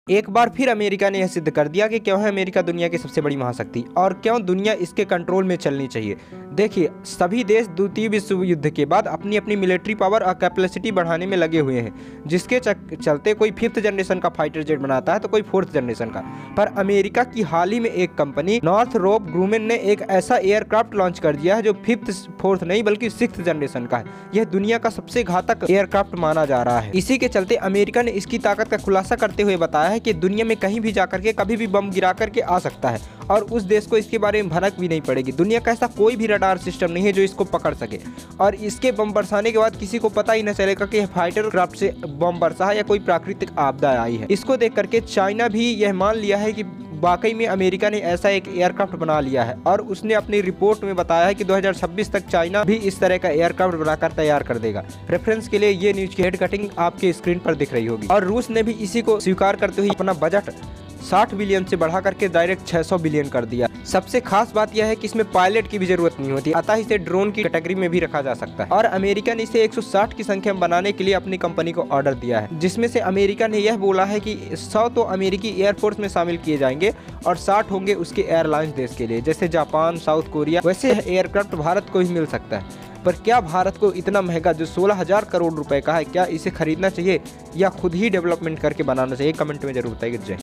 एक बार फिर अमेरिका ने यह सिद्ध कर दिया कि क्यों है अमेरिका दुनिया की सबसे बड़ी महाशक्ति और क्यों दुनिया इसके कंट्रोल में चलनी चाहिए। देखिए, सभी देश द्वितीय विश्व युद्ध के बाद अपनी अपनी मिलिट्री पावर और कैपेसिटी बढ़ाने में लगे हुए हैं, जिसके चलते कोई 5th जनरेशन का फाइटर जेट बनाता है तो कोई 4th जनरेशन का। पर अमेरिका की हाल ही में एक कंपनी नॉर्थरोप ग्रूमन ने एक ऐसा एयरक्राफ्ट लॉन्च कर दिया है जो 5th 4th नहीं बल्कि 6th जनरेशन का है। यह दुनिया का सबसे घातक एयरक्राफ्ट माना जा रहा है। इसी के चलते अमेरिका ने इसकी ताकत का खुलासा करते हुए बताया है कि दुनिया में कहीं भी जाकर के कभी भी बम गिरा करके आ सकता है और उस देश को इसके बारे में भनक भी नहीं पड़ेगी। दुनिया का ऐसा कोई भी रडार सिस्टम नहीं है जो इसको पकड़ सके और इसके बम बरसाने के बाद किसी को पता ही न चलेगा कि फाइटर क्राफ्ट से बम बरसा है या कोई प्राकृतिक आपदा आई है। इसको देख करके चाइना भी यह मान लिया है कि वाकई में अमेरिका ने ऐसा एक एयरक्राफ्ट बना लिया है और उसने अपनी रिपोर्ट में बताया है कि 2026 तक चाइना भी इस तरह का एयरक्राफ्ट बनाकर तैयार कर देगा। रेफरेंस के लिए ये न्यूज की हेड कटिंग आपके स्क्रीन पर दिख रही होगी। और रूस ने भी इसी को स्वीकार करते हुए अपना बजट 60 बिलियन से बढ़ा करके डायरेक्ट 600 बिलियन कर दिया। सबसे खास बात यह है कि इसमें पायलट की भी जरूरत नहीं होती, अतः इसे ड्रोन की कैटेगरी में भी रखा जा सकता है। और अमेरिका ने इसे 160 की संख्या में बनाने के लिए अपनी कंपनी को ऑर्डर दिया है, जिसमें से अमेरिका ने यह बोला है कि 100 तो अमेरिकी एयरफोर्स में शामिल किए जाएंगे और 60 होंगे उसके एयरलाइंस देश के लिए, जैसे जापान, साउथ कोरिया। वैसे एयरक्राफ्ट भारत को ही मिल सकता है, पर क्या भारत को इतना महंगा जो 16,000 करोड़ रुपए का है, क्या इसे खरीदना चाहिए या खुद ही डेवलपमेंट करके बनाना चाहिए? कमेंट में जरूर बताइए। जय